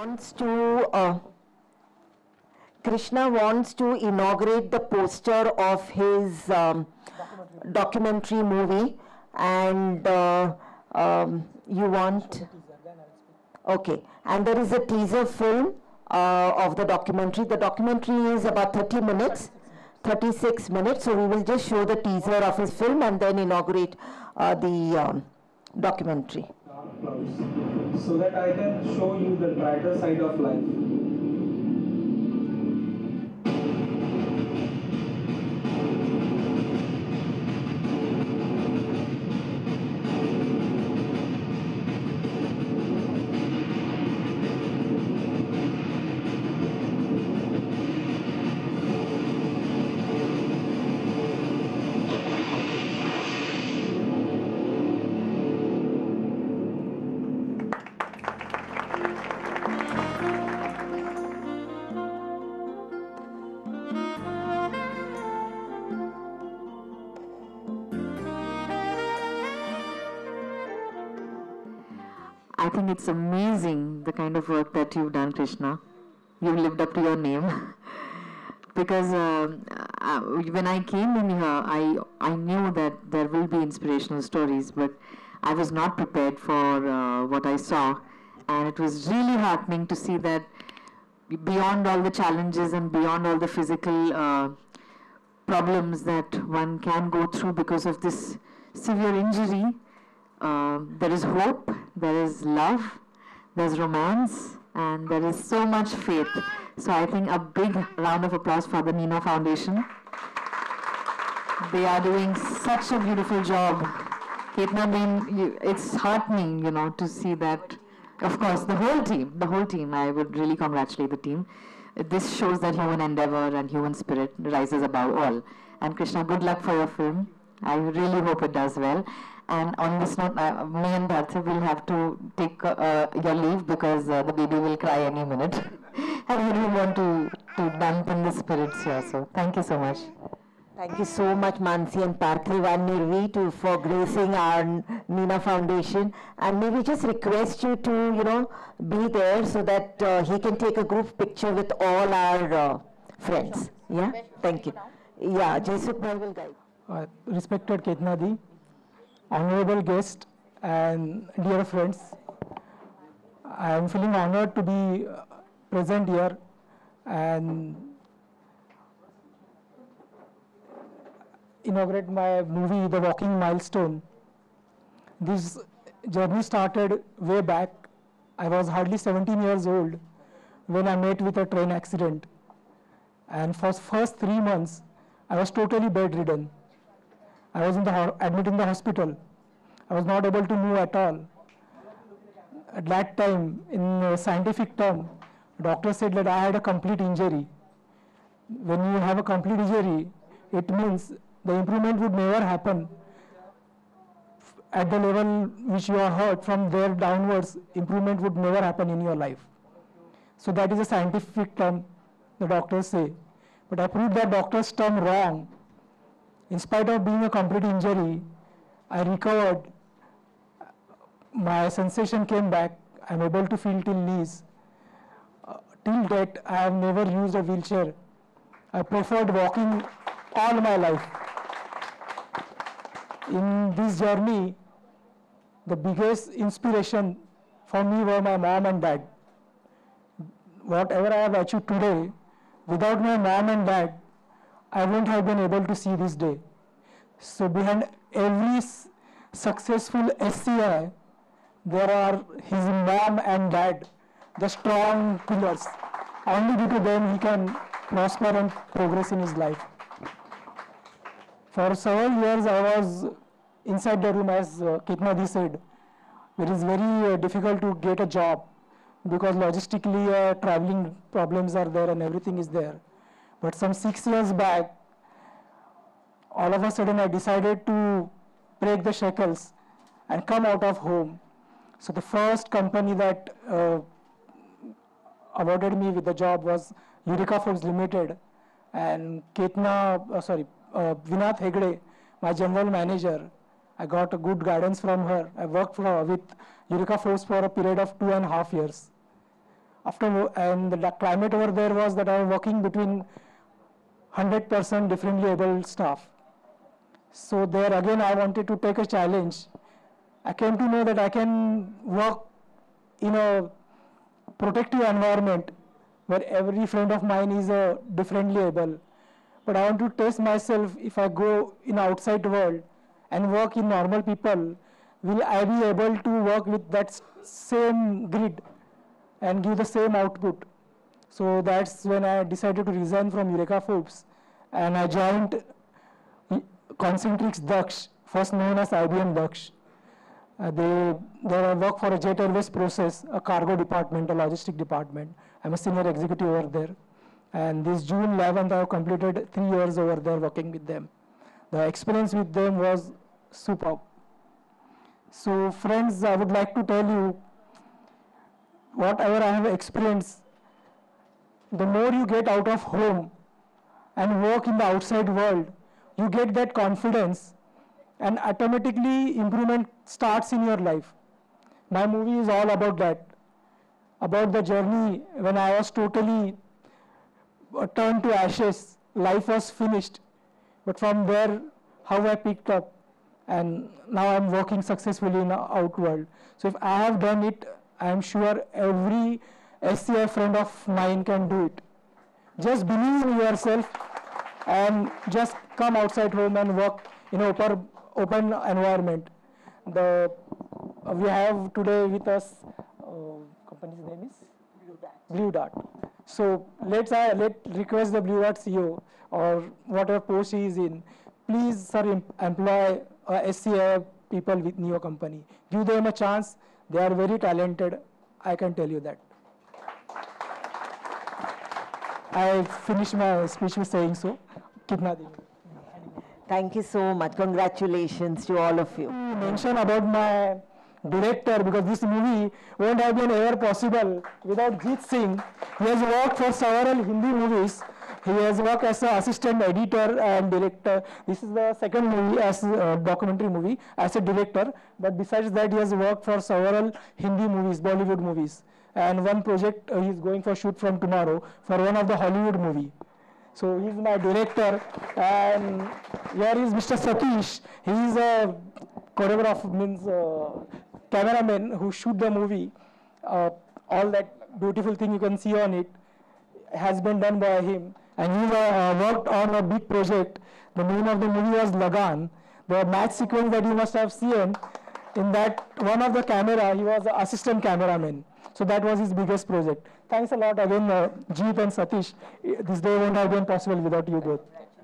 wants to Krishna wants to inaugurate the poster of his documentary movie, and you want. Okay, and there is a teaser film of the documentary. The documentary is about 30 minutes, 36 minutes. So we will just show the teaser of his film and then inaugurate the documentary. Dark clouds, so that I can show you the brighter side of life. I think it's amazing the kind of work that you've done, Krishna. You've lived up to your name. Because when I came in here, I knew that there will be inspirational stories, but I was not prepared for what I saw. And it was really heartening to see that beyond all the challenges and beyond all the physical problems that one can go through because of this severe injury, there is hope, there is love, there's romance, and there is so much faith. So I think a big round of applause for the Nina Foundation. They are doing such a beautiful job. Ketna, it's heartening, to see that. Of course, the whole team, I would really congratulate the team. This shows that human endeavor and human spirit rises above all. And Krishna, good luck for your film. I really hope it does well. And on this note, me and Parthiv will have to take your leave because the baby will cry any minute. I really want to dampen the spirits here. So thank you so much. Thank you so much, Mansi and Parthiv and Nirvi, for gracing our Nina Foundation. And may we just request you to, be there so that he can take a group picture with all our friends. Yeah, thank you. Yeah, Jaisuk Bhai will guide. Respected Ketna Di, honorable guest and dear friends, I am feeling honored to be present here and inaugurate my movie, The Walking Milestone. This journey started way back. I was hardly 17 years old when I met with a train accident. And for the first 3 months, I was totally bedridden. I was admitted in the hospital. I was not able to move at all. At that time, in a scientific term, doctor said that I had a complete injury. When you have a complete injury, it means the improvement would never happen. At the level which you are hurt, from there downwards, improvement would never happen in your life. So that is a scientific term, the doctors say. But I proved that doctor's term wrong. In spite of being a complete injury, I recovered. My sensation came back. I'm able to feel till knees. Till date, I have never used a wheelchair. I preferred walking all my life. In this journey, the biggest inspiration for me were my mom and dad. Whatever I have achieved today, without my mom and dad, I wouldn't have been able to see this day. So behind every successful SCI, there are his mom and dad, the strong pillars. Only due to them he can prosper and progress in his life. For several years I was inside the room, as Ketna Di said. It is very difficult to get a job because logistically traveling problems are there and everything is there. But some 6 years back, all of a sudden I decided to break the shackles and come out of home. So the first company that awarded me with the job was Eureka Foods Limited, and Vinath Hegde, my general manager, I got a good guidance from her. I worked with Eureka Foods for a period of 2.5 years. And the climate over there was that I was working between 100% differently able staff. So there again I wanted to take a challenge. I came to know that I can work in a protective environment where every friend of mine is differently able. But I want to test myself, if I go in outside world and work in normal people, will I be able to work with that same grid and give the same output? So that's when I decided to resign from Eureka Foods, and I joined Concentrix Daksh, first known as IBM Daksh. They work for a Jet Airways process, a cargo department, a logistic department. I'm a senior executive over there. And this June 11th, I have completed 3 years over there working with them. The experience with them was superb. So friends, I would like to tell you, whatever I have experienced, the more you get out of home and work in the outside world, you get that confidence, and automatically improvement starts in your life. My movie is all about that, about the journey when I was totally turned to ashes, life was finished. But from there, how I picked up, and now I'm working successfully in the outworld. So if I have done it, I'm sure every SCI friend of mine can do it. Just believe in yourself and just come outside home and work in an open environment. We have today with us, company's name is? Blue Dart. So let's request the Blue Dart CEO or whatever post he is in, please sir employ SCI people within your company. Give them a chance. They are very talented. I can tell you that. I finished my speech with saying so. Kitna din. Thank you so much. Congratulations to all of you. Mention about my director, because this movie won't have been ever possible without Jeet Singh. He has worked for several Hindi movies. He has worked as an assistant editor and director. This is the second movie as a documentary movie as a director. But besides that, he has worked for several Hindi movies, Bollywood movies. And one project he is going for shoot from tomorrow for one of the Hollywood movie. So he is my director. And here is Mr. Satish. He is a choreographer, means cameraman who shoot the movie. All that beautiful thing you can see on it has been done by him. And he worked on a big project. The name of the movie was Lagan. The match sequence that you must have seen, in that one of the camera, he was the assistant cameraman. So that was his biggest project. Thanks a lot again, Jeet and Satish. This day won't have been possible without you both.